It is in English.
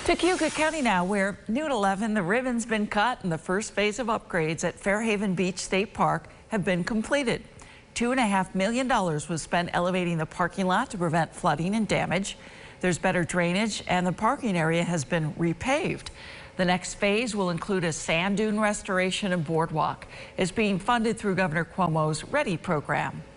To Cayuga County now, where noon 11, the ribbon's been cut and the first phase of upgrades at Fairhaven Beach State Park have been completed. $2.5 million was spent elevating the parking lot to prevent flooding and damage. There's better drainage and the parking area has been repaved. The next phase will include a sand dune restoration and boardwalk. It's being funded through Governor Cuomo's READY program.